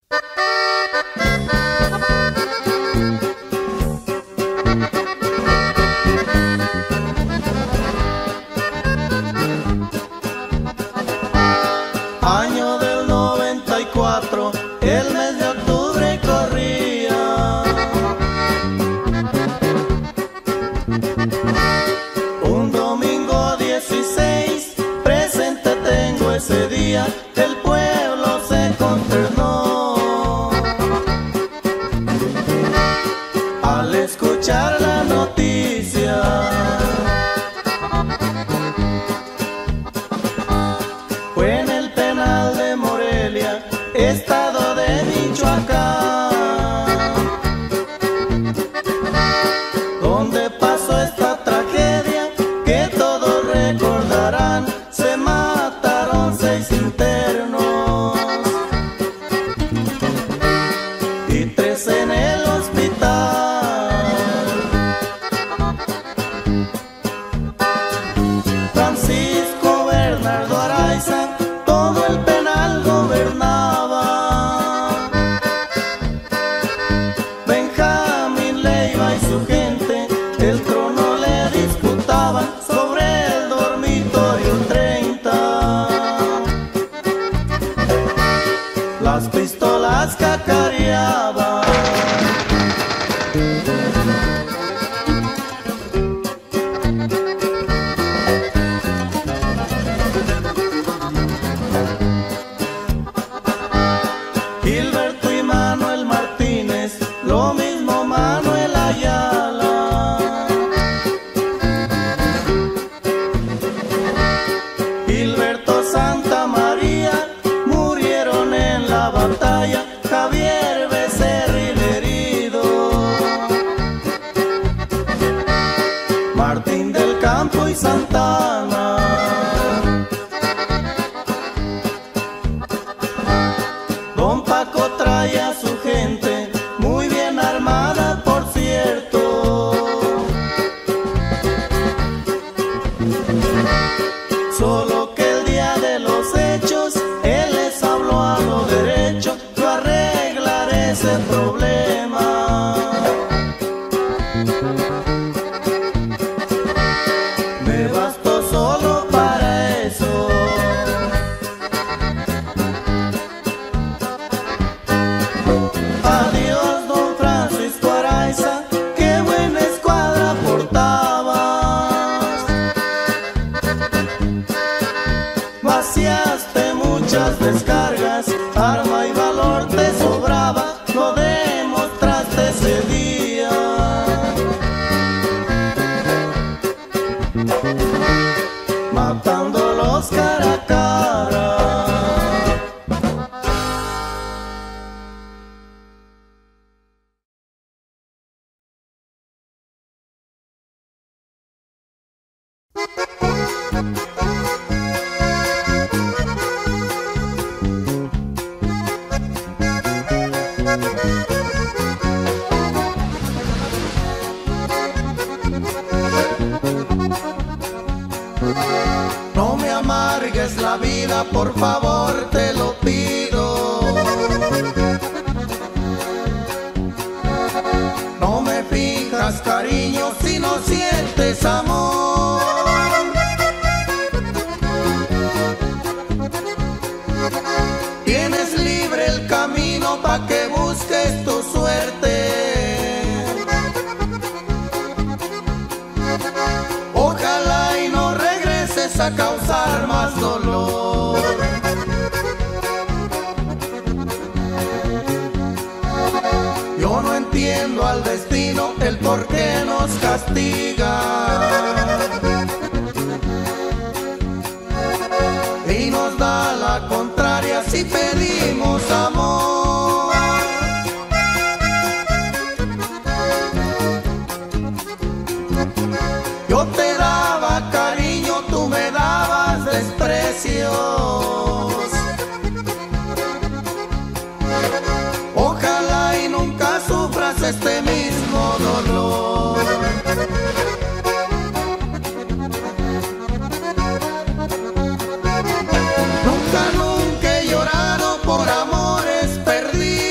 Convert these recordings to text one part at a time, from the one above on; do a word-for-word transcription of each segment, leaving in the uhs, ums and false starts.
Año del noventa y cuatro, el mes de octubre corría. Un domingo dieciséis, presente tengo ese día, el pueblo se consternó al escuchar la noticia. Fue en el penal de Morelia, estado de Michoacán, donde pasó esta tragedia que todos recordarán. Se mataron seis internos y tres en el hospital. Francisco Bernardo Araiza todo el penal gobernaba. Benjamín Leiva y su gente el trono le disputaban sobre el dormitorio treinta. Las pistolas cacareaban. Gilberto y Manuel Martínez, lo mismo Manuel Ayala. Gilberto Santa María murieron en la batalla. Javier Becerra el herido. Martín del Campo y Santana. Don Paco trae a su gente muy bien armada, por cierto. Solo que el día de los hechos él les habló a lo derecho. Yo arreglaré ese problema. Me bastó solo para eso. Adiós, don Francisco Araiza, qué buena escuadra portabas. Vaciaste muchas descargas, arma y valor te sobraba, lo demostraste ese día. Matándolos cara a cara. No me amargues la vida, por favor, te lo pido. No me fijas cariño si no sientes amor. Tienes libre el camino pa' que busques tu suerte. Ojalá y no regreses a causar más dolor. Yo no entiendo al destino el por qué nos castiga y nos da la contraria si pedimos amor. Yo te daba cariño, tú me dabas desprecios. Ojalá y nunca sufras este mismo dolor. Nunca, nunca he llorado por amores perdidos.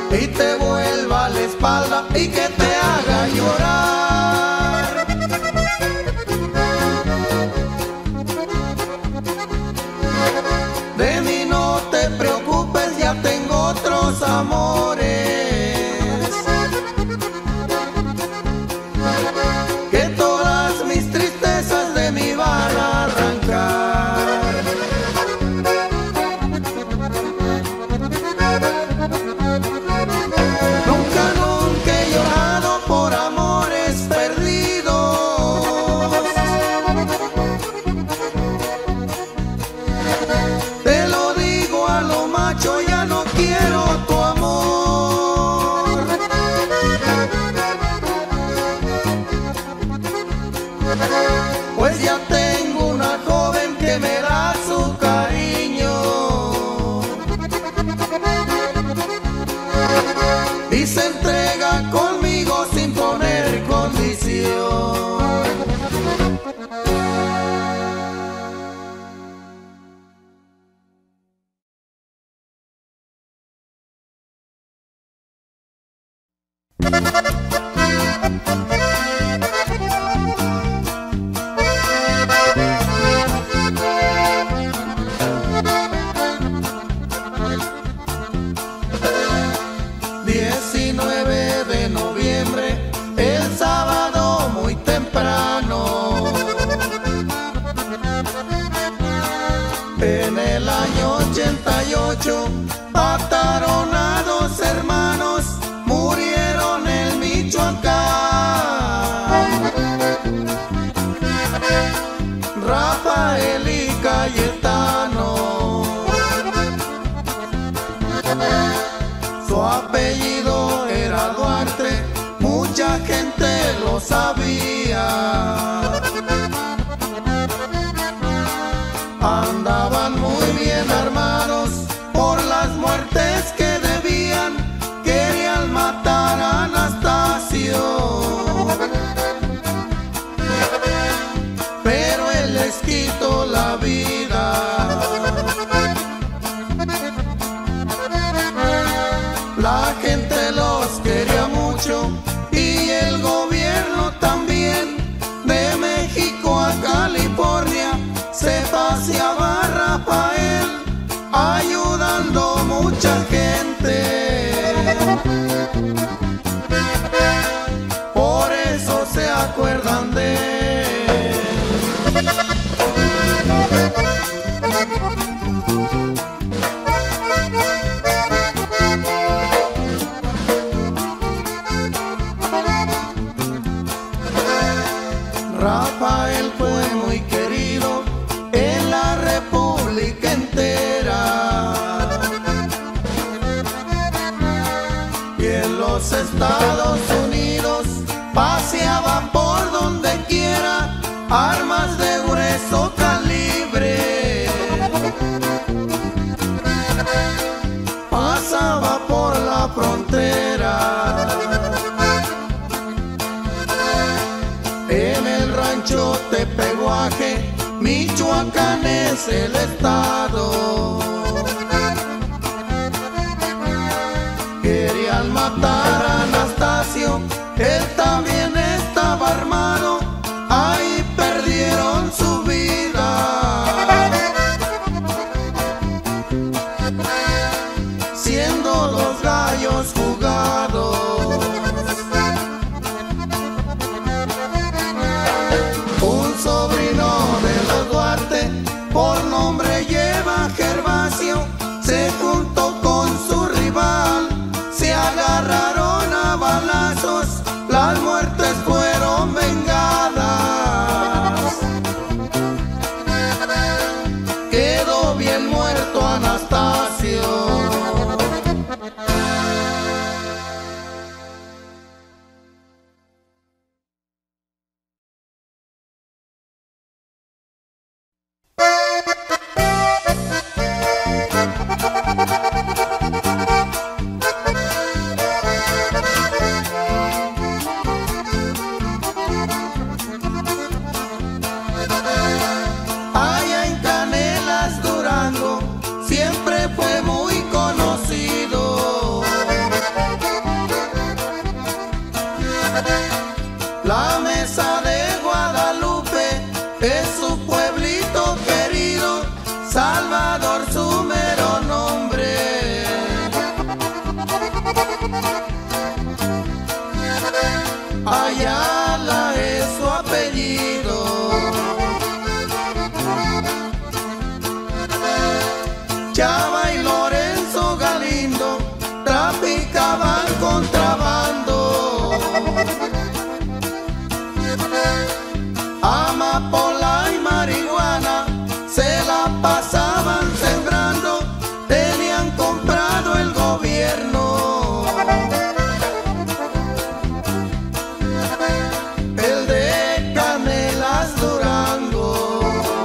y te vuelva la espalda y que te haga llorar. De mí no te preocupes, ya tengo otros amores que todas mis tristezas de mí van a arrancar. Nunca, nunca he llorado por amores perdidos. Te lo digo a lo macho, ya no quiero tu amor. Pues ya tengo una joven que me da su cariño y se entrega conmigo sin poner condición. diecinueve de noviembre, el sábado muy temprano, en el año ochenta y ocho, mataron a dos hermanos, murieron en Michoacán. Rafael y Cayetano, su apellido era Duarte, mucha gente lo sabía. Andaban muy bien armados por las muertes que debían, querían matar a Anastasio, pero él les quitó la vida. La gente los quería mucho y el gobierno también. De México a California se paseaba Rafael ayudando mucha gente. Por eso se acuerdan de él. Rafael fue muy querido en la República entera y en los Estados Unidos paseaba por donde quiera, armas de grueso calibre. Pasaba por la frontera. En el rancho Tepehuaje, Michoacán es el estado. Querían matar a Anastasio, él también estaba armado, ahí perdieron su vida. Siendo los gallos jugados. Un sobrino de los Duarte, por nombre lleva Gervasio, se juntó con su rival, se agarraron a balazos, las muertes fueron vengadas. Ayala es su apellido. Chava y Lorenzo Galindo traficaban contrabando. Amapola y marihuana se la pasaban sembrando, tenían comprado el gobierno. El de Canelas Durango.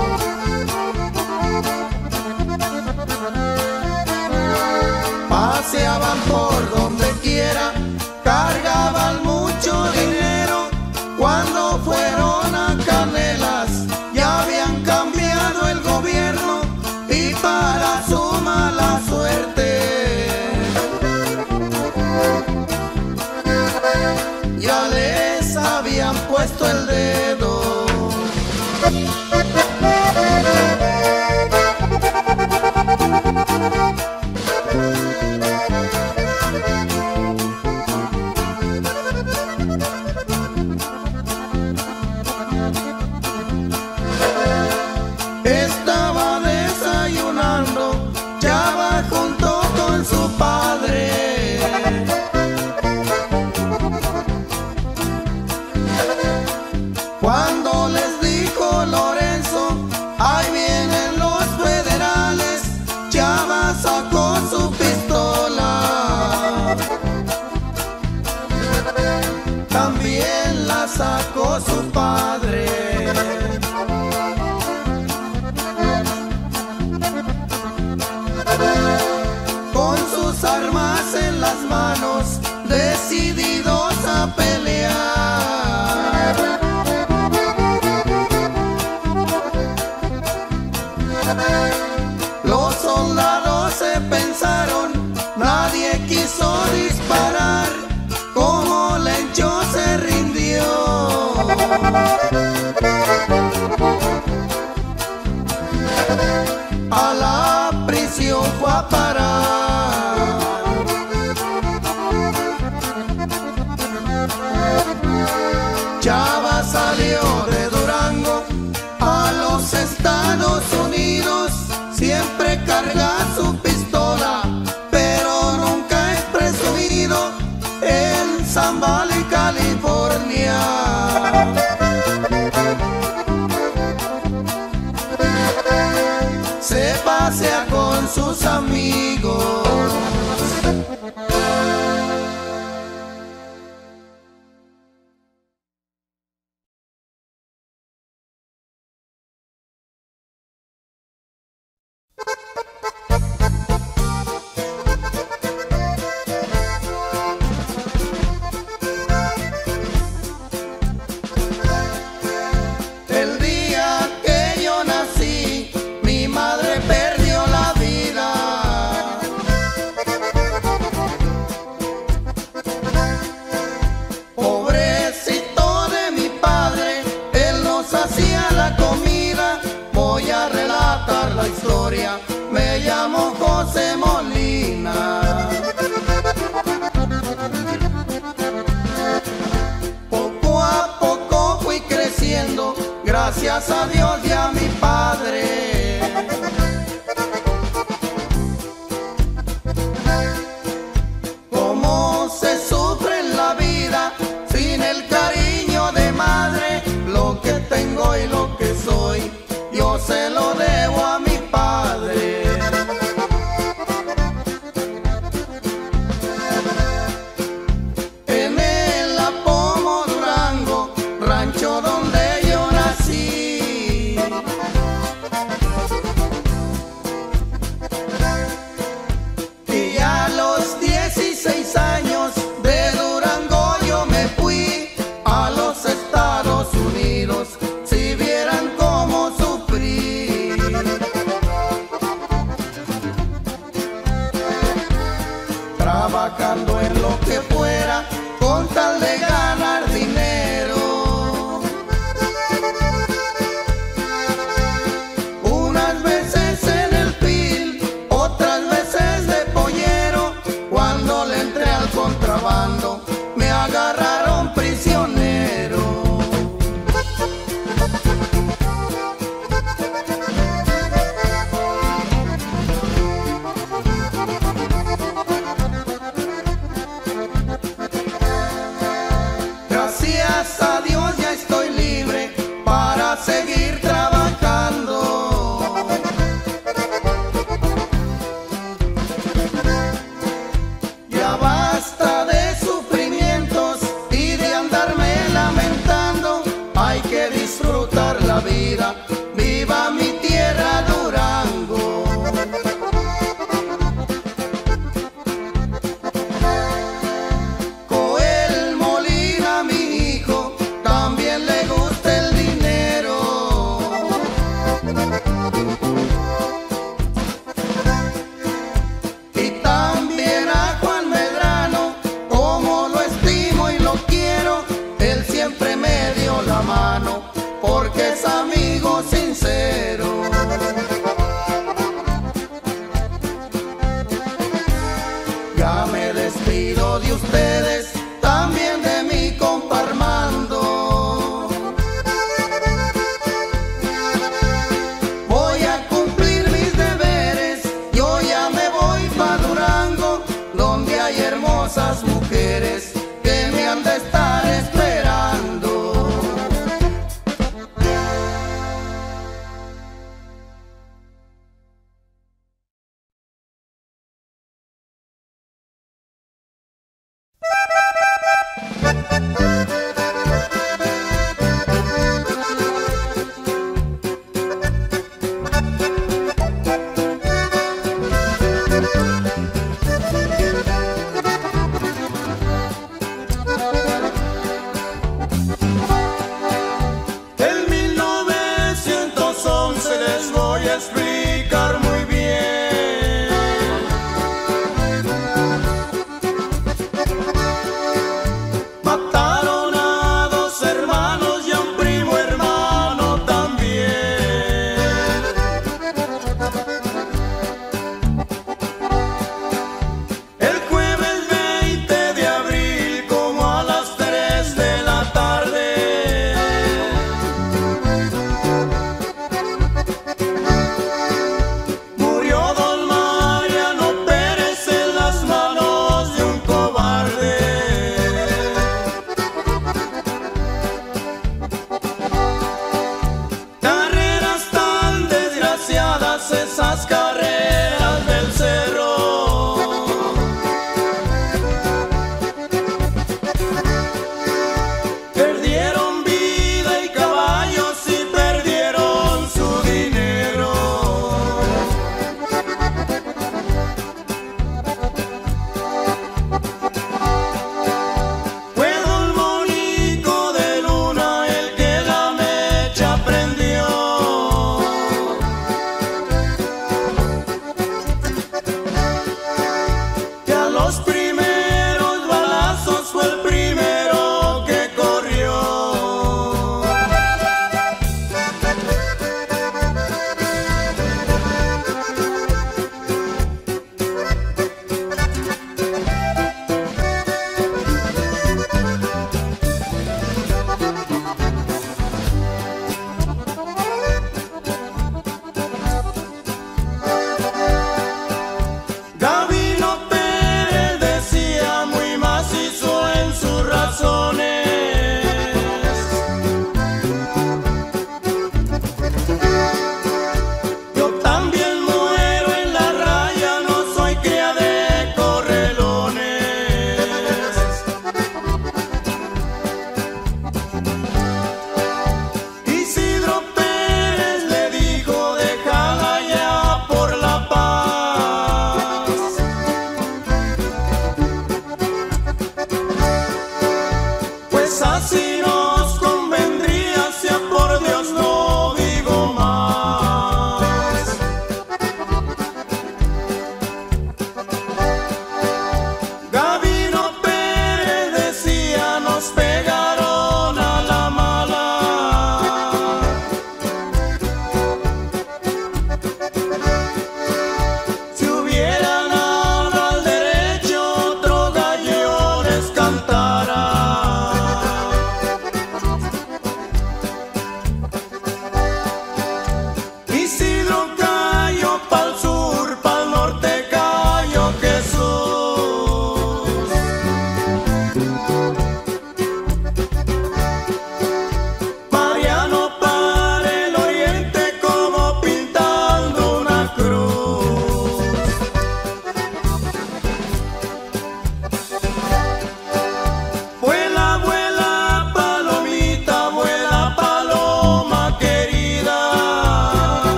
Paseaban por donde quiera, cargaban mucho dinero. Cuando fueron a Canelas ya habían cambiado el gobierno y para su mala suerte ya les habían puesto el dedo. Estaba desayunando Chava junto con su padre. Cuando les dijo Lorenzo, ahí vienen los federales, Chava sacó su pistola. También la sacó su padre. Con sus armas en las manos, decididos a pelear. Los soldados se pensaron, nadie quiso disparar, como Lencho se rindió. A la prisión fue a parar. Chava salió de Durango a los Estados Unidos, siempre carga su pistola, pero nunca es presumido. En San Valley, California, se pasea con sus amigos. El día que yo nací, mi madre perdió la vida. Pobrecito de mi padre, él nos hacía la comida. Voy a relatar la historia, me llamo José Molina. Poco a poco fui creciendo, gracias a Dios y a mi padre. Cómo se sufre en la vida sin el cariño de madre. Lo que tengo y lo que soy, yo se lo debo a mi padre. En el Apomo Durango, rancho donde yo nací, y a los dieciséis años de contrabando, me agarraron prisionero. Gracias a Dios ya estoy libre para seguir trabajando. Ya basta de sufrimientos y de andarme lamentando. Hay que disfrutar la vida, viva mi tierra Durango. Joel Molina, mi hijo, también le gusta el dinero. Y también a Juan Medrano, como lo estimo y lo quiero, él siempre me dio la mano, porque es amigo sincero. Ya me despido de ustedes, también de mi compa Armando. Voy a cumplir mis deberes, yo ya me voy pa' Durango, donde hay hermosas mujeres que me han de estar esperando.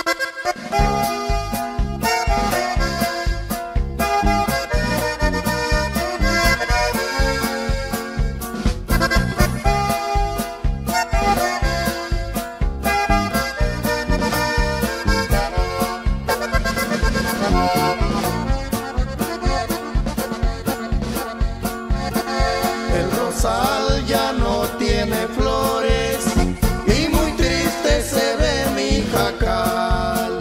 El rosal ya no tiene flores y muy triste se ve mi jacal.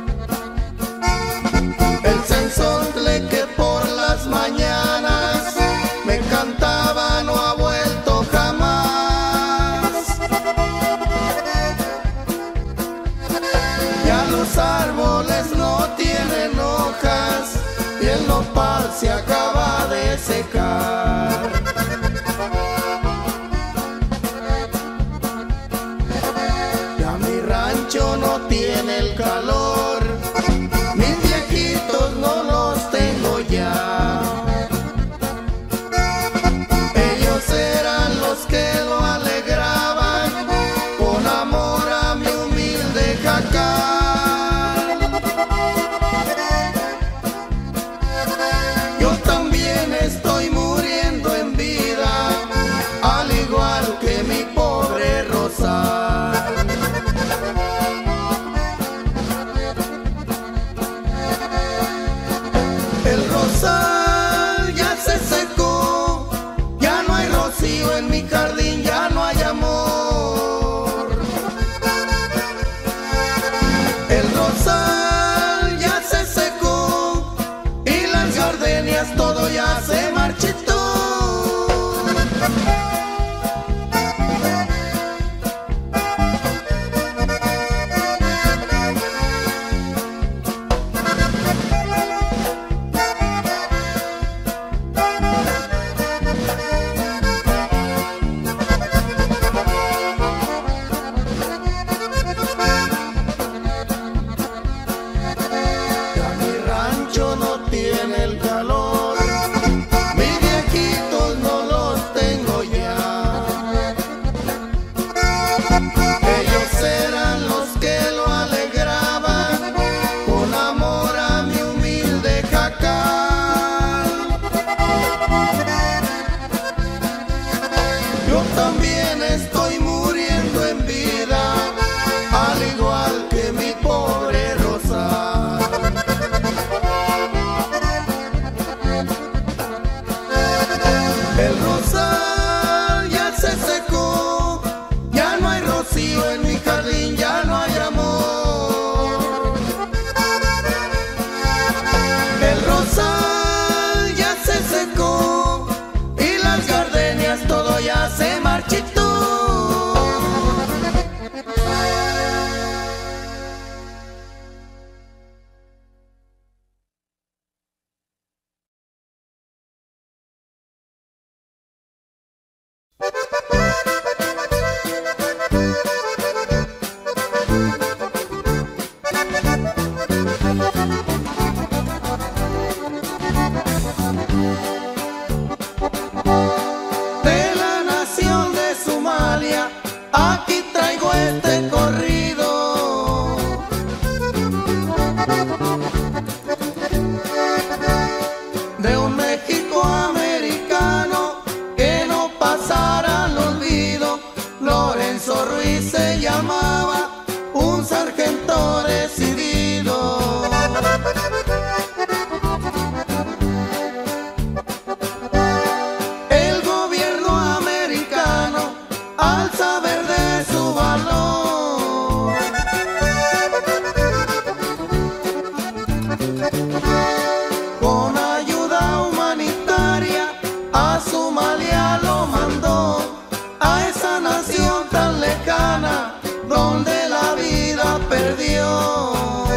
El cenzontle que por las mañanas me cantaba no ha vuelto jamás. Ya los árboles no tienen hojas y el nopal se acaba de secar. Ya mi rancho no tiene el calor, mis viejitos no los tengo ya. Ellos eran los que lo alegraban con amor a mi humilde jacal. Yo también estoy muriendo en vida, al igual que mi pobre rosal. El rosal ya se secó, ya no hay rocío en mi jardín, ya no hay amor. El rosal ya se secó y las gardenias todo ya se marchitó. Ya mi rancho no tiene el calor, mis viejitos no los tengo ya. Ellos eran los que lo alegraban con amor a mi humilde jacal. Yo también estoy muriendo en vida, al igual que mi pobre rosal. El rosal ya se secó, ya no hay rocío en mi jardín, ya no hay amor. El rosal ya se secó y las gardenias todo ya se marchitó. De la nación de Somalia, aquí traigo este corrido. De un México americano que no pasara al olvido. Lorenzo Ruiz se llamaba, un sargento decidido. El gobierno americano, al saber de su valor, con ayuda humanitaria a Somalia lo mandó, a esa nación tan lejana donde la vida perdió.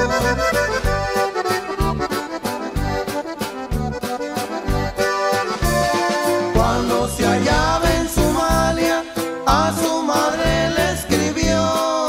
Cuando se hallaba en Somalia, a su madre le escribió.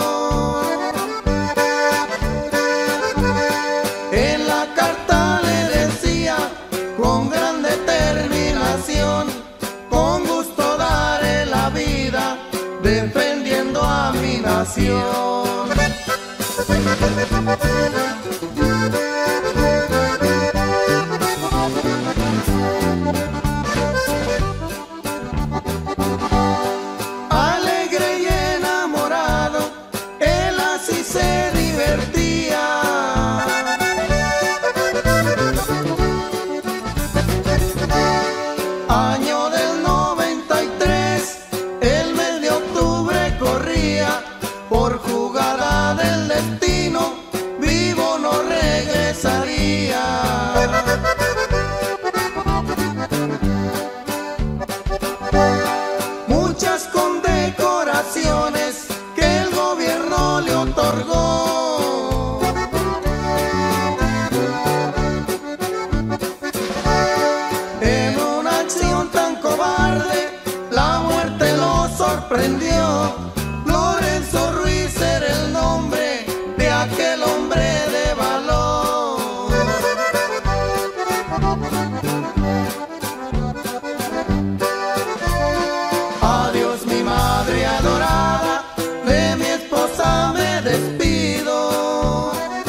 En la carta le decía, con gran determinación, con gusto daré la vida, defendiendo a mi nación. Alegre y enamorado, él así se divertía. Año del noventa y tres, el mes de octubre corría, por jugada del destino, vivo no regresaría. Muchas condecoraciones que el gobierno le otorgó. En una acción tan cobarde, la muerte lo sorprendió. Lorenzo Ruiz era el nombre de aquel hombre de valor. Adiós mi madre adorada, de mi esposa me despido.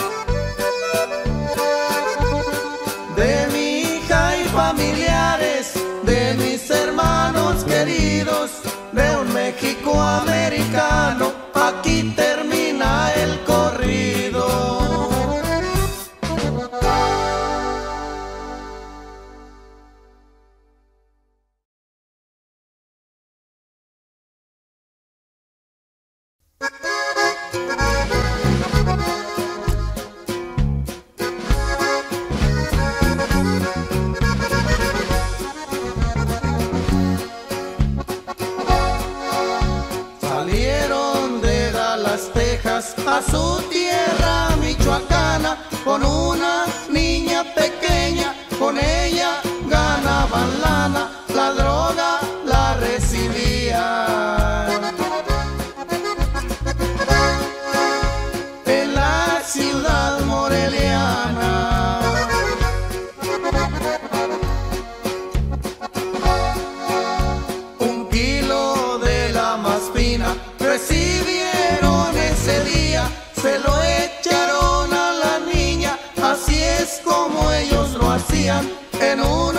De mi hija y familiares, de mis hermanos queridos, de un México americano, aquí termina el corrido. Salieron de Dallas, Texas, a su tierra michoacana, con una niña pequeña, con ella ganaban lana, la droga la recibían. En la ciudad moreliana, un kilo de la más fina recibieron ese día, se lo echaron a la niña, así es como ellos lo hacían en un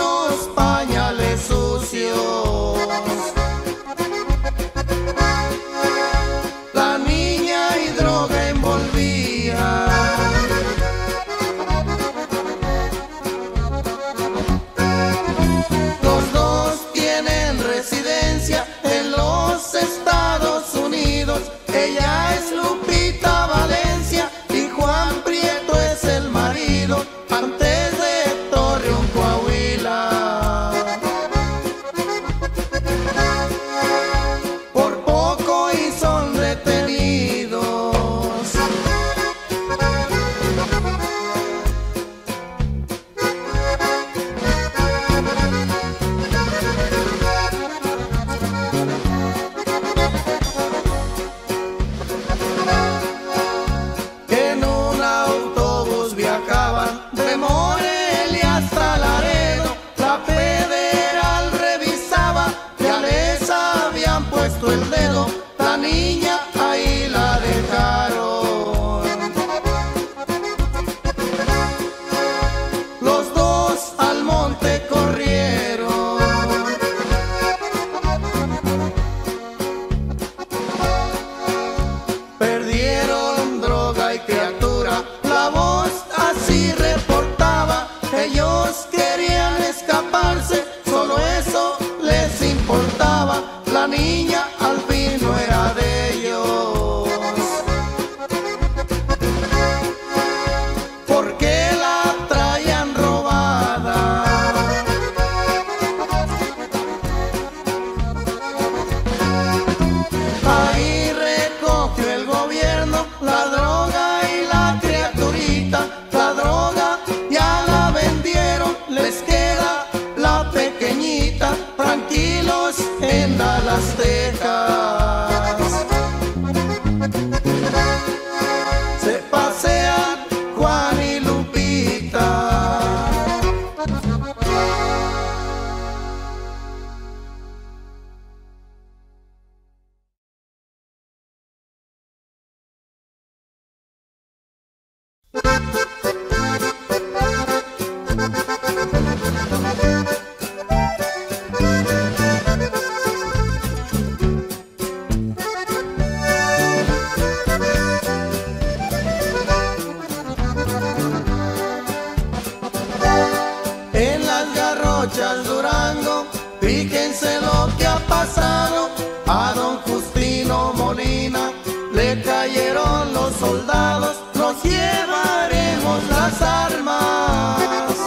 marchas Durango, fíjense lo que ha pasado. A don Justino Molina le cayeron los soldados, nos llevaremos las armas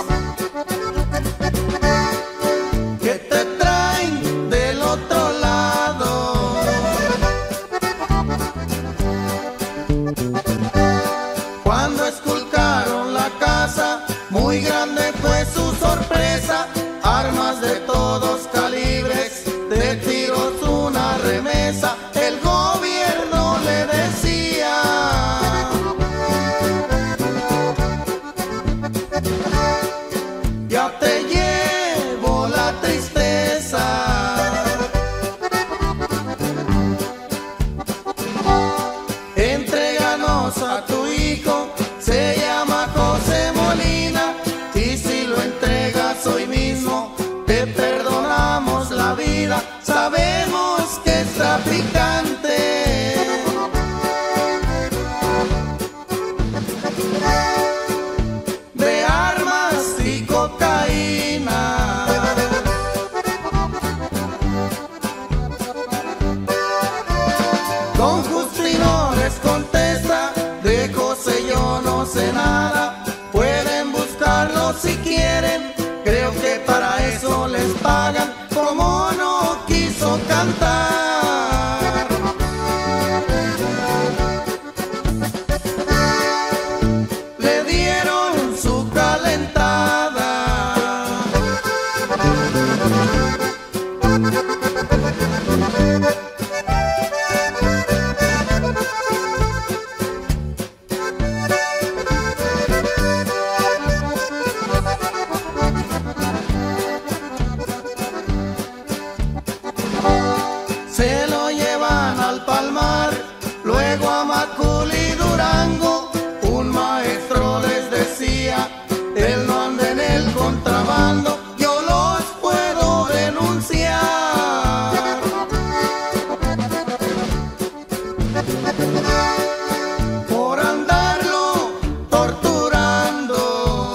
que te traen del otro lado. Cuando esculcaron la casa, muy grande fue su sorpresa, armas de todos calibres, de tiros una remesa. El gobierno le decía: ya te llevo la tristeza. Entréganos a tu hijo, se llama José Molina, y si lo entregas hoy mismo, te perdonamos la vida. Sabemos que es traficante de armas y cocaína. Don Justino les contesta: de José yo no sé nada, pueden buscarlo si quieren, creo que para eso les pagan. Como no quiso cantar, le dieron su calentada. Se lo llevan al Palmar, luego a Macul y Durango. Un maestro les decía: él no anda en el contrabando, yo los puedo denunciar. Por andarlo torturando.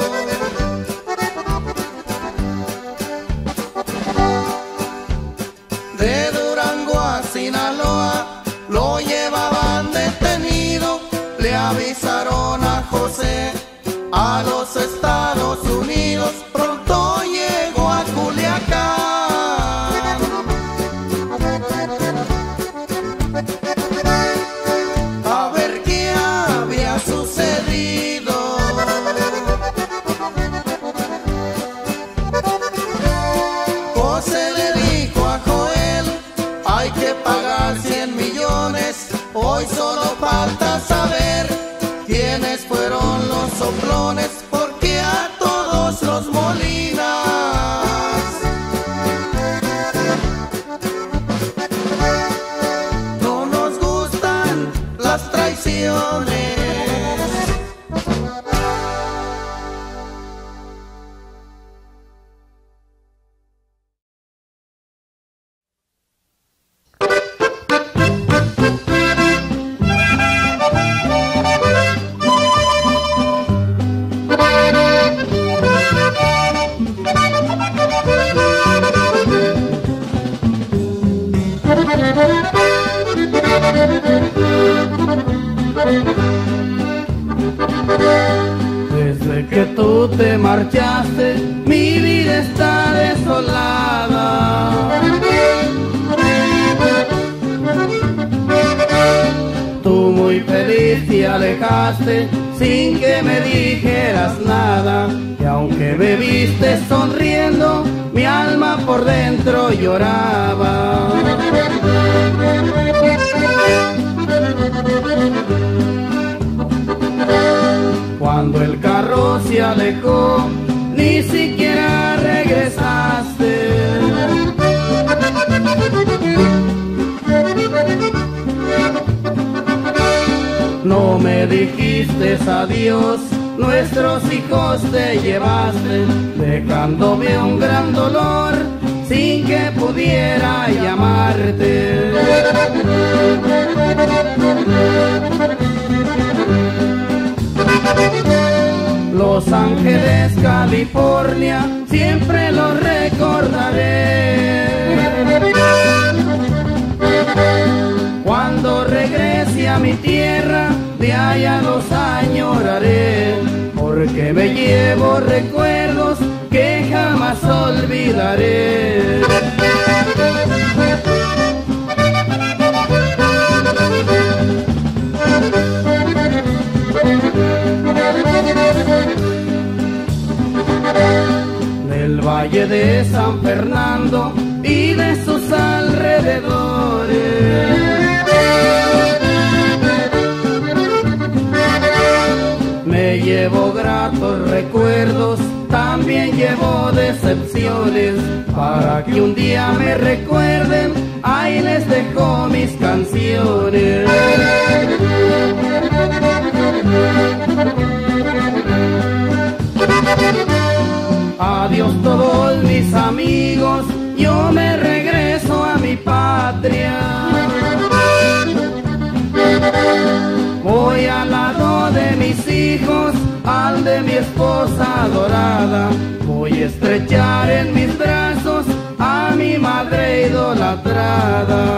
De Durango a Sinaloa lo llevaban detenido, le avisaron a José a los Estados Unidos, pronto llegó a Culiacán. A ver qué había sucedido. José le dijo a Joel: hay que pagar cien millones, hoy solo falta saber quiénes fueron los soplones, porque a todos los Molinas no nos gustan las traiciones. Desde que tú te marchaste, mi vida está desolada. Tú muy feliz te alejaste sin que me dijeras nada, y aunque me viste sonriendo, mi alma por dentro lloraba. Cuando el carro se alejó, ni siquiera regresaste. No me dijiste adiós, nuestros hijos te llevaste, dejándome un gran dolor sin que pudiera llamarte. Los Ángeles, California, siempre lo recordaré. Cuando regrese a mi tierra, de allá los añoraré, porque me llevo recuerdos que jamás olvidaré. Del Valle de San Fernando y de sus alrededores, me llevo gratos recuerdos, también llevo decepciones, para que un día me recuerden, ahí les dejo mis canciones. Adiós todos mis amigos, yo me regreso a mi patria. Voy al lado de mis hijos, al de mi esposa adorada. Voy a estrechar en mis brazos a mi madre idolatrada.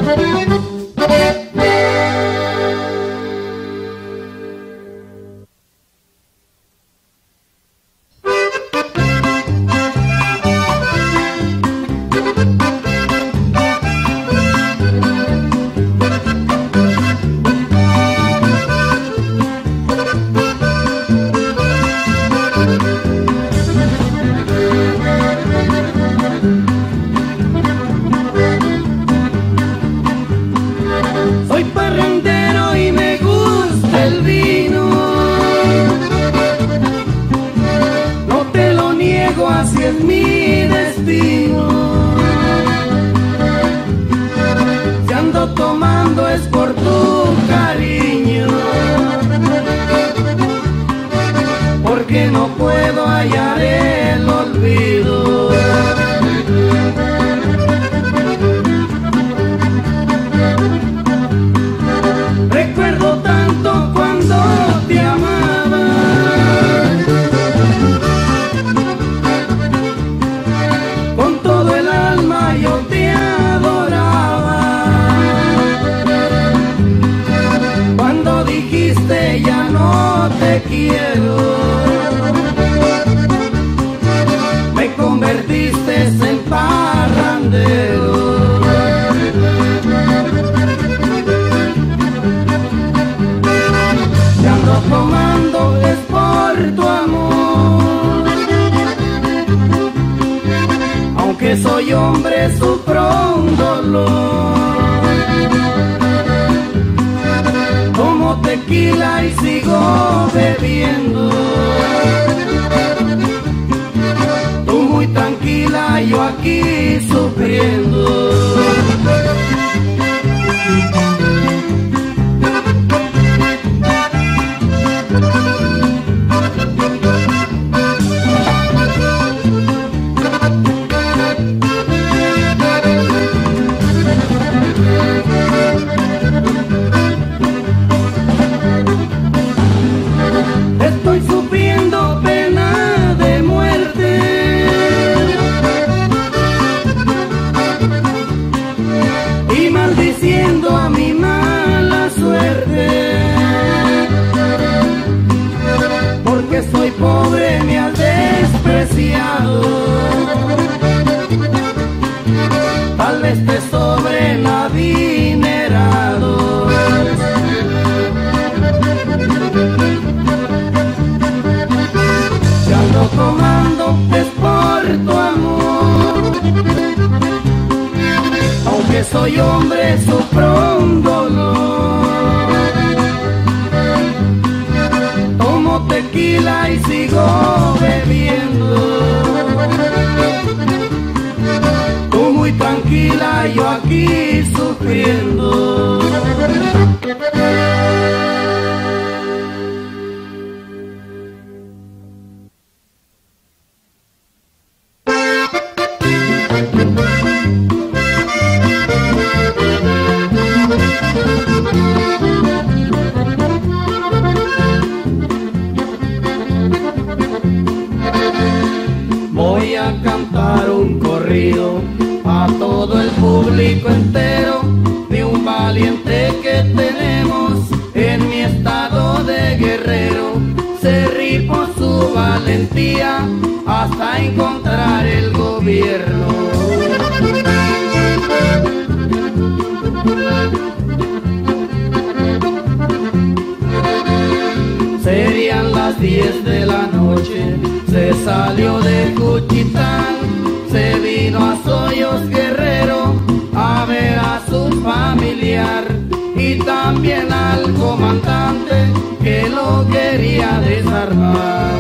Soy hombre, sufro un dolor. Tomo tequila y sigo bebiendo. Tú muy tranquila, yo aquí sufriendo. Soy pobre, me has despreciado. Tal vez te sobren adinerado. Si ando tomando es por tu amor. Aunque soy hombre, sufro un dolor. Tequila y sigo bebiendo. Tú muy tranquila, yo aquí sufriendo. corrido a todo el público entero de un valiente que tenemos en mi estado de Guerrero. Se rifó su valentía hasta encontrar el gobierno. Serían las diez de la noche, se salió de Juchitán, se vino a Soyos Guerrero a ver a su familiar y también al comandante que lo quería desarmar.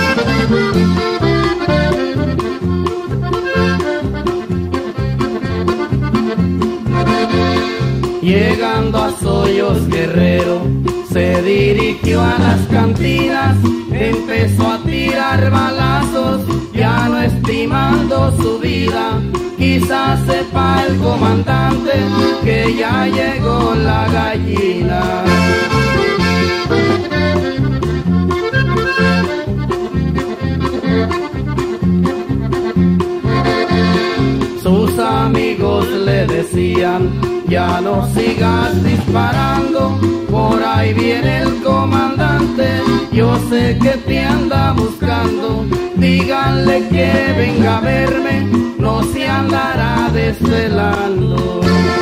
Llegando a Soyos Guerrero, se dirigió a las cantinas, empezó a tirar balazos, ya no estimando su vida. Quizás sepa el comandante que ya llegó la gallina. Sus amigos le decían: ya no sigas disparando, por ahí viene el comandante, yo sé que te anda buscando, díganle que venga a verme, no se andará desvelando.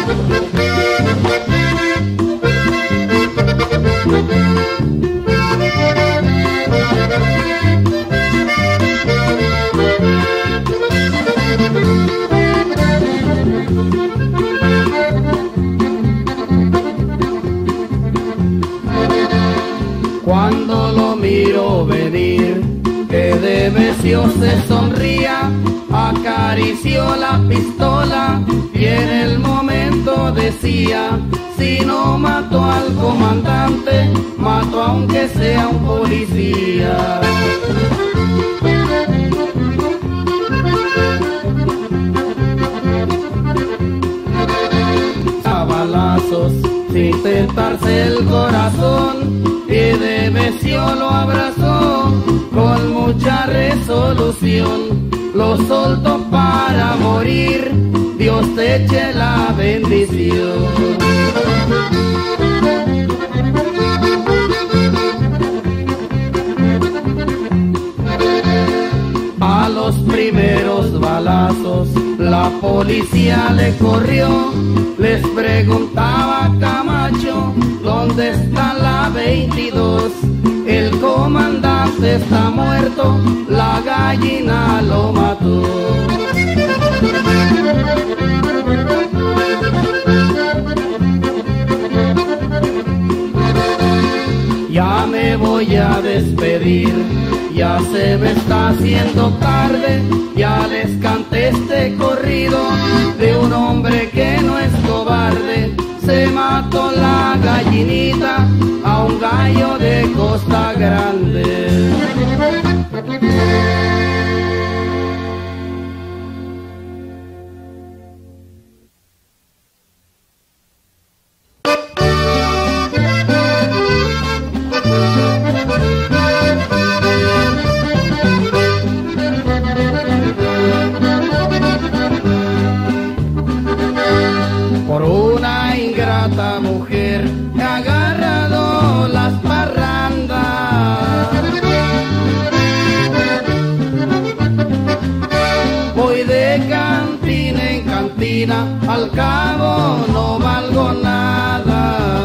Cuando lo miro venir, que de becio se sonría, acarició la pistola y en el momento decía: si no mato al comandante, mato aunque sea un policía. A balazos, sin tentarse el corazón, y de becio lo abrazó con mucha resolución. Lo soltó para morir, Dios te eche la bendición. A los primeros balazos la policía le corrió, les preguntaba Camacho: ¿dónde está la veintidós? El comandante está muerto, la gallina lo mató. Ya me voy a despedir, ya se me está haciendo tarde, ya les canté este corrido de un hombre que no es cobarde. Se mató la gallinita a un gallo de Costa Grande. Por una ingrata mujer he agarrado las parrandas. Voy de cantina en cantina, al cabo no valgo nada.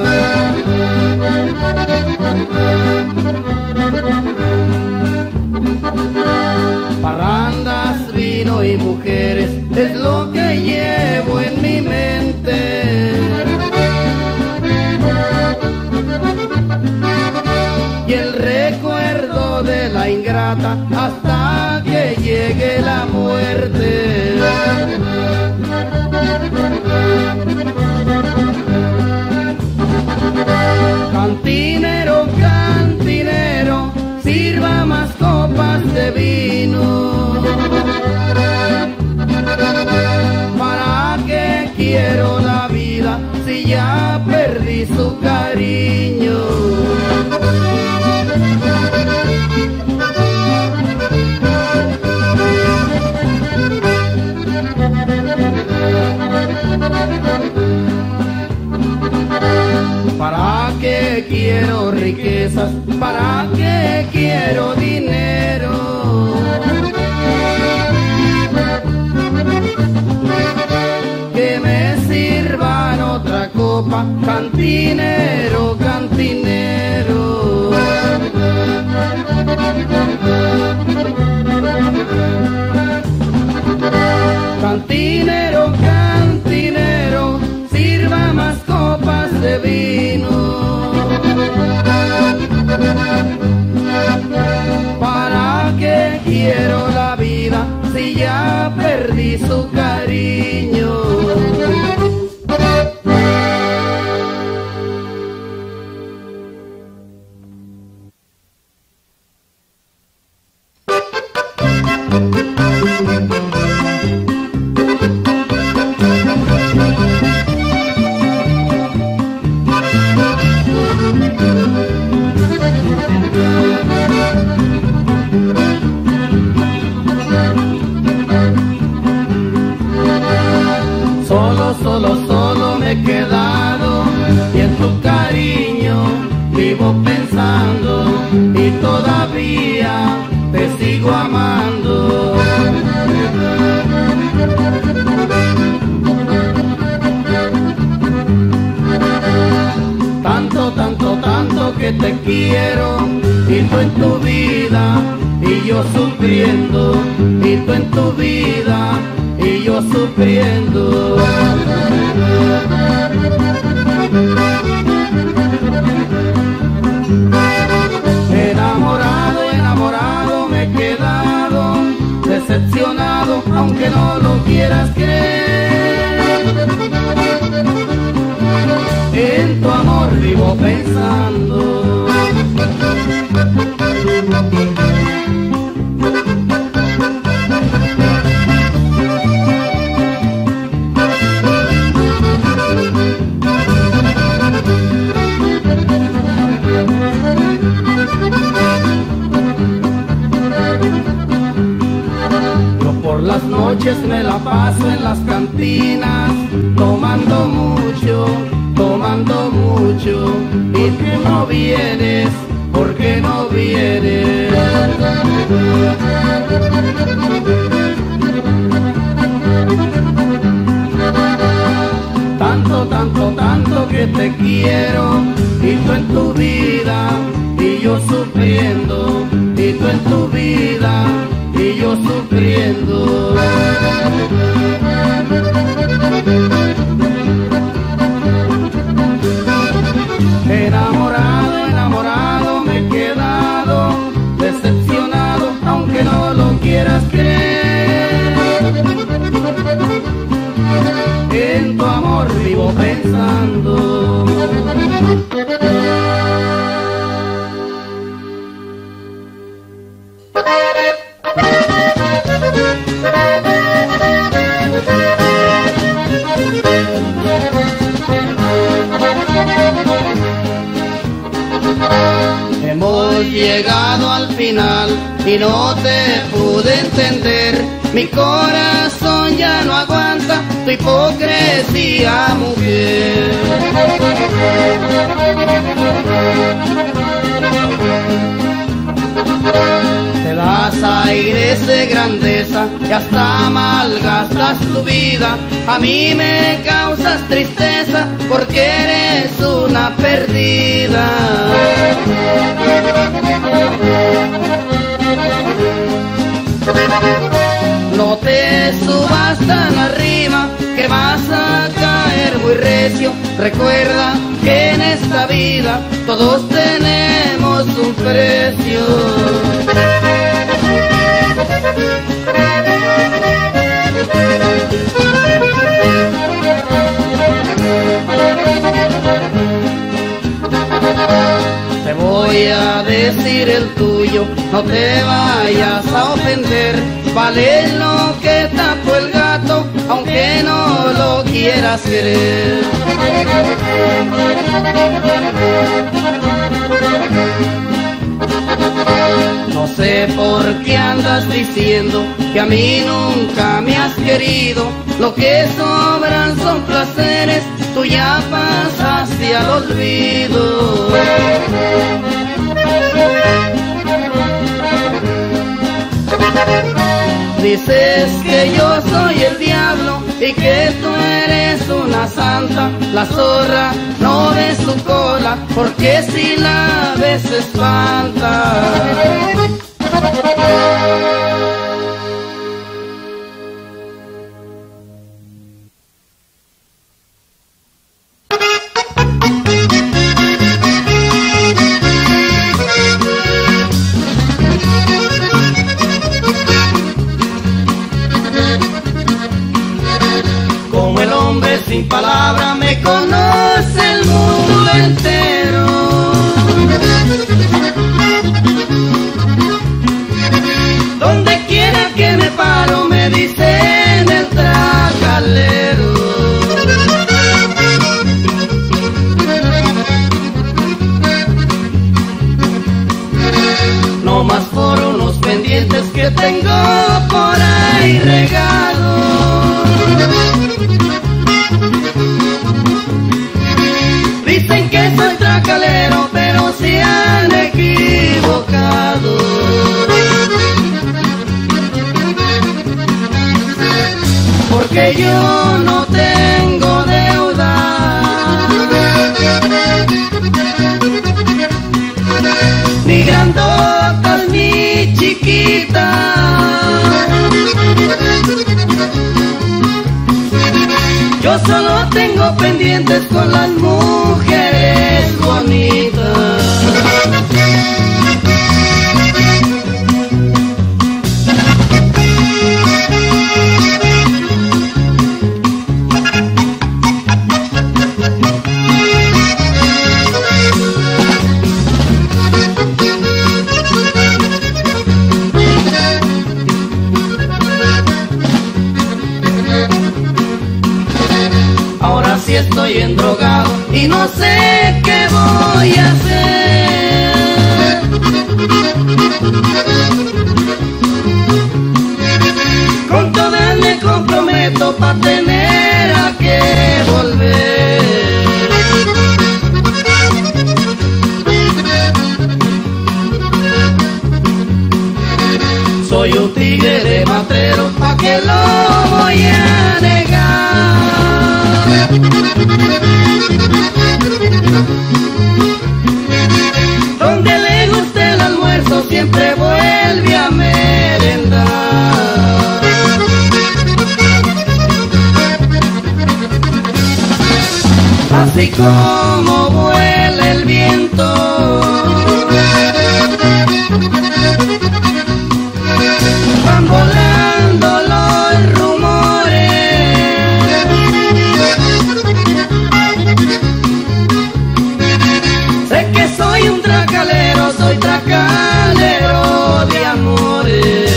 Parrandas, vino y mujeres es lo que llevo en mi mente. Y el recuerdo de la ingrata hasta que llegue la muerte. Cantinero, cantinero, sirva más copas de vino. ¿Para qué quiero la vida si ya perdí su cariño? ¿Para qué quiero dinero? Que me sirvan otra copa, cantinero, cantinero. Cantinero, cantinero, sirva más copas de vino. ¿Para qué quiero la vida si ya perdí su cariño? Solo, solo, solo me he quedado y en tu cariño vivo pensando y todavía te sigo amando. Tanto, tanto, tanto que te quiero y tú en tu vida y yo sufriendo, y tú en tu vida y yo sufriendo. Enamorado, enamorado me he quedado, decepcionado aunque no lo quieras creer. En tu amor vivo pensando. Por las noches me la paso en las cantinas, tomando mucho, tomando mucho, y tú no vienes, ¿por qué no vienes? Tanto, tanto, tanto que te quiero, y tú en tu vida, y yo sufriendo, y tú en tu vida, y yo sufriendo. Enamorado, enamorado me he quedado, decepcionado aunque no lo quieras creer. En tu amor vivo pensando. Hemos llegado al final y no te pude entender. Mi corazón ya no aguanta tu hipocresía, mujer. Te das aires de grandeza y hasta malgastas tu vida. A mí me causas tristeza porque eres una perdida. No te subas tan arriba que vas a caer muy recio. Recuerda que en esta vida todos tenemos un precio. Te voy a decir el tuyo, no te vayas a ofender. Vale lo que tapó el gato, aunque no lo quieras querer. No sé por qué andas diciendo que a mí nunca me has querido. Lo que sobran son placeres, tú ya pasaste al olvido. dices que yo soy el diablo y que tú eres una santa. La zorra no ve su cola porque si la ves se espanta. Sin palabra me conoce el mundo entero. Donde quiera que me paro me dicen el tracalero. No más por unos pendientes que tengo por ahí regados. Dicen que soy tracalero, pero se han equivocado. Porque yo no tengo deuda, ni grandotas ni chiquitas. Yo solo tengo pendientes con las mujeres bonitas. Si estoy endrogado y no sé qué voy a hacer. Con todas me comprometo pa' tener a que volver. Soy un tigre de matrero, pa' que lo voy a negar. Donde le guste el almuerzo siempre vuelve a merendar. Así como vuela el viento, van volando los rumores. Sé que soy un tracalero, soy tracalero de amores.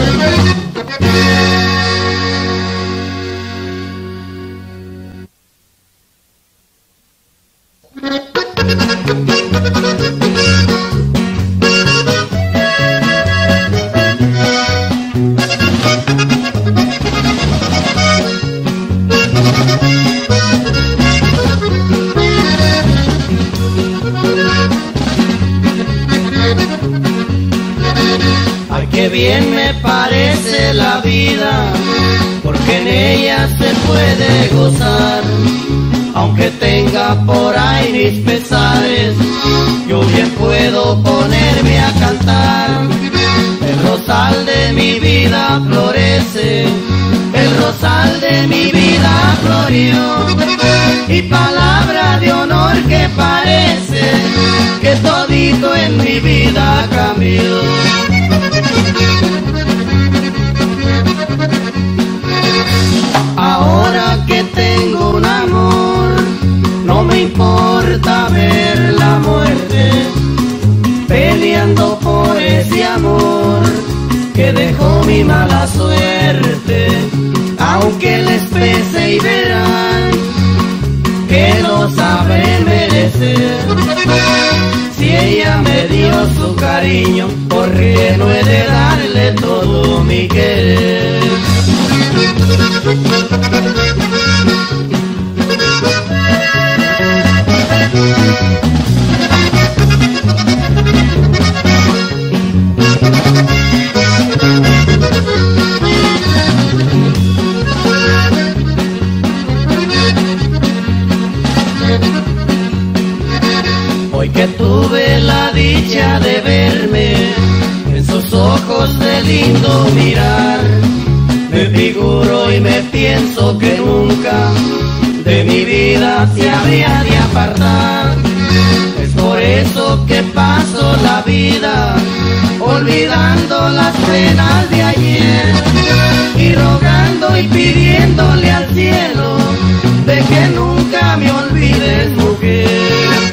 Ay, qué bien me parece la vida, porque en ella se puede gozar. Aunque tenga por ahí mis pesares, yo bien puedo ponerme a cantar. El rosal de mi vida florece, el rosal de mi vida floreó. Y palabra de honor que parece que todito en mi vida cambió. Ahora que tengo un amor, no me importa ver la muerte, peleando por ese amor que dejó mi mala suerte. Aunque les pese y verán que lo sabré merecer, si ella me dio su cariño, ¿por qué no he de darle todo mi querer? lindo mirar. Me figuro y me pienso que nunca de mi vida se habría de apartar. Es por eso que paso la vida olvidando las penas de ayer y rogando y pidiéndole al cielo de que nunca me olvides, mujer.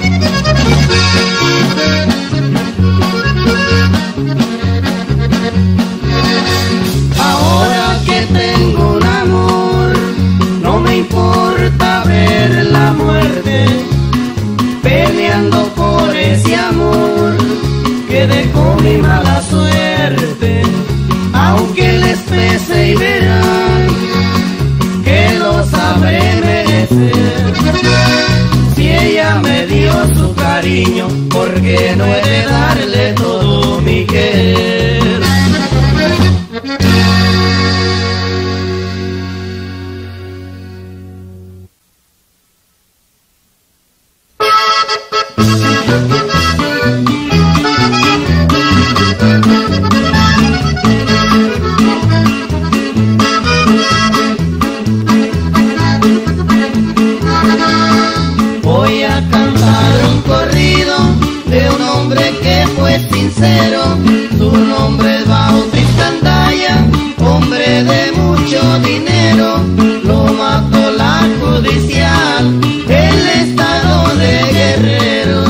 Ahora que tengo un amor, no me importa ver la muerte, peleando por ese amor que dejó mi mala suerte. Aunque les pese y verán que lo sabré merecer, si ella me dio su cariño, ¿por qué no he de darle todo mi querer? Su nombre es Bautista Andaya, hombre de mucho dinero. Lo mató la judicial, el estado de Guerrero.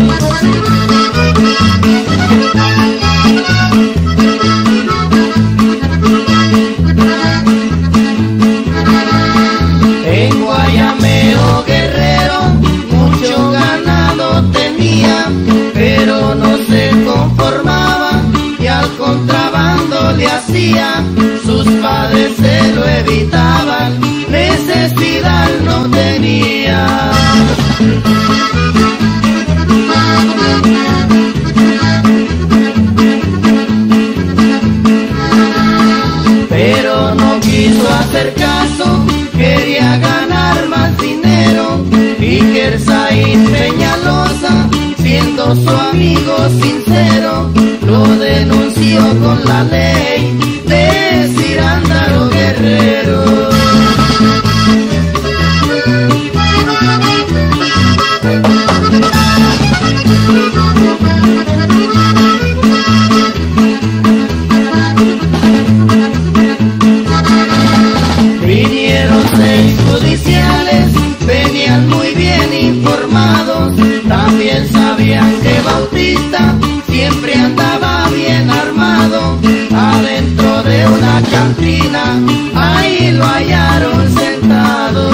En Guayameo, Guerrero, mucho ganado tenía, pero no se conformaba y al contrabando le hacía. Sus padres se lo evitaban, necesidad no tenía. Pero no quiso hacer caso, quería ganar más dinero, y Gersaín Peñalosa, siendo su amigo sincero, lo denunció con la ley de Cirándaro Guerrero. Vinieron seis judiciales, venían muy bien informados, también sabían que Bautista siempre andaba bien armado. Adentro de una cantina, ahí lo hallaron sentado.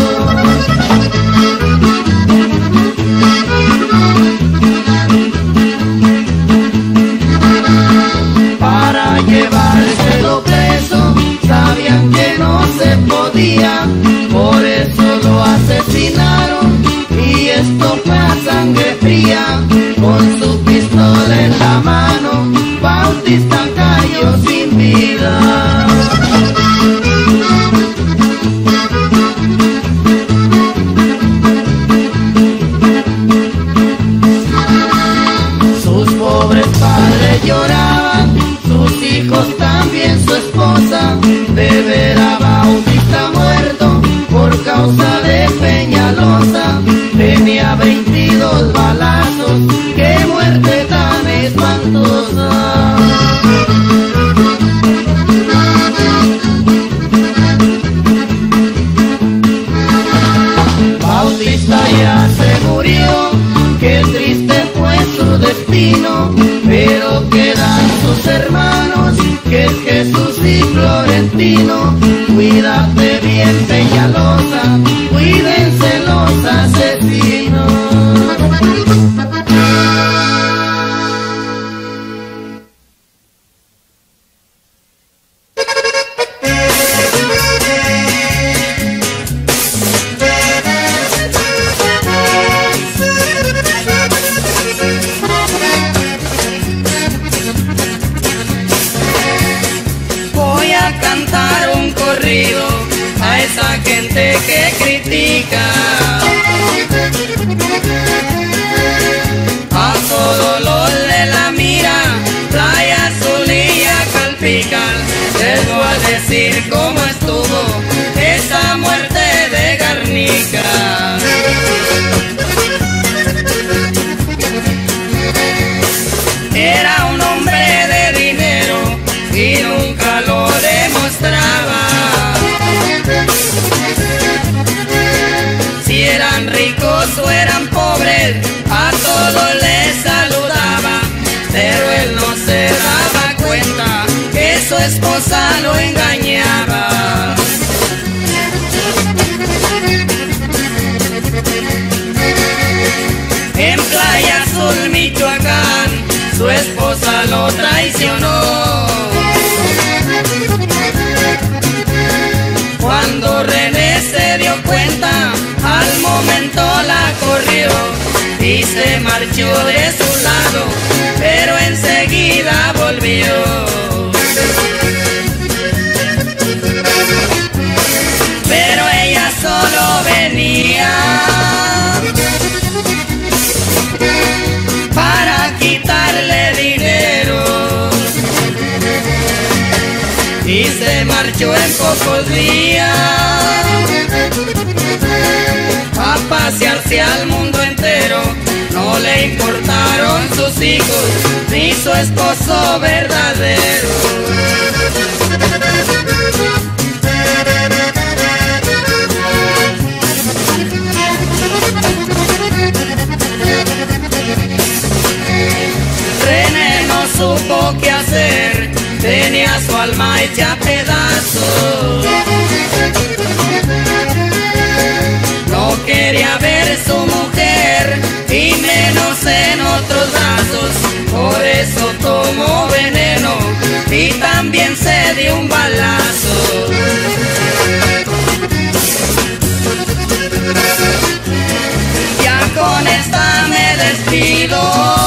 Para llevárselo preso, sabían que no se podía, por eso lo asesinaron, y esto fue a sangre fría. Con su pistola en la mano, Bautista cayó sin vida. Sus pobres padres lloraban, sus hijos también, su esposa, de ver a Bautista muerto por causa de Peñalosa. Tenía veintidós balazos, qué muerte tan espantosa. Bautista ya se murió, qué triste fue su destino, pero quedan sus hermanos, que es Jesús y Florentino. Cuídate bien, Peñalosa, cuídense los asesinos. Voy a cantar un corrido a esa gente que critica, a todo lo de la mira, Playa Azul y Acalpica. era un hombre de dinero y nunca lo demostraba. Si eran ricos o eran pobres, a todos les saludaba, pero él no se daba cuenta que su esposa lo engañaba. En Playa Azul, Michoacán, su esposa lo traicionó. Cuando René se dio cuenta, al momento la corrió y se marchó de su lado, pero enseguida volvió. Pero ella solo venía para quitarle dinero y se marchó en pocos días a pasearse al mundo entero. No le importaron sus hijos ni su esposo verdadero. René no supo qué hacer, tenía su alma hecha a pedazos. No quería ver su mujer y menos en otros brazos, por eso tomó veneno y también se dio un balazo. Ya con esta me despido,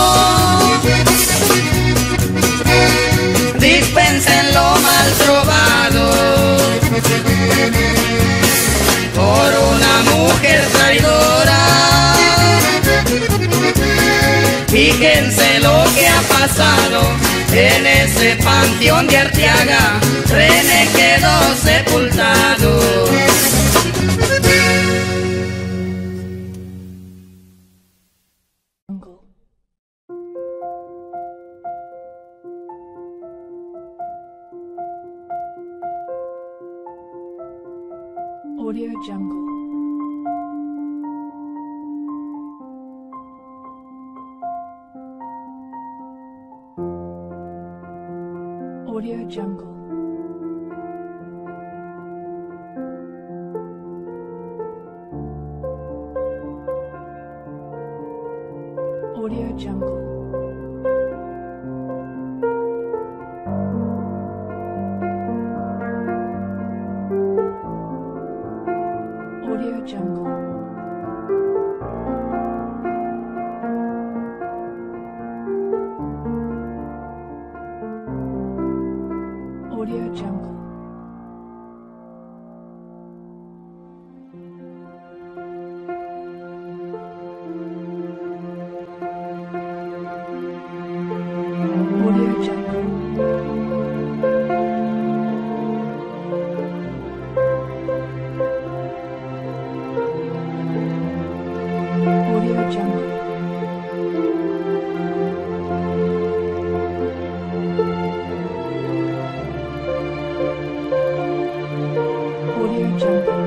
dispensen lo mal trovado por una mujer traidora. Fíjense lo que ha pasado en ese panteón de Arteaga. René quedó sepultado. Audio Jungle. Audio Jungle. Audio Jungle. Audio Jungle. Audio Jungle. Audio Jungle. Audio Jungle. Audio Jungle.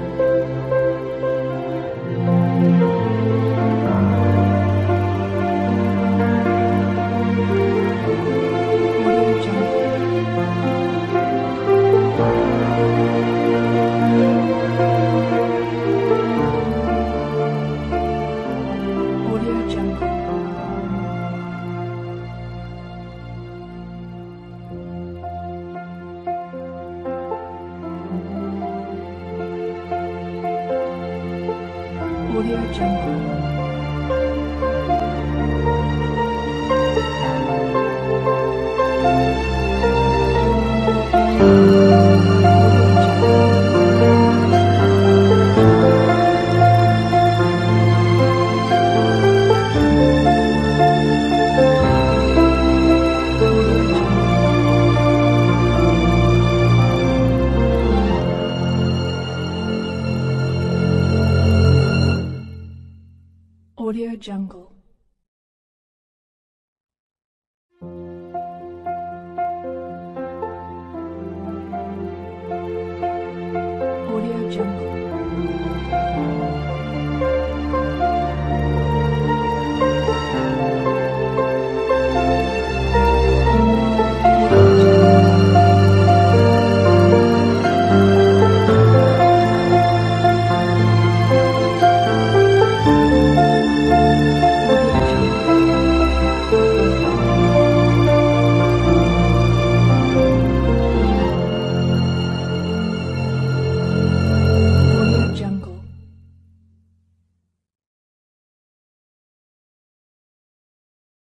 Audio Jungle. Audio Jungle.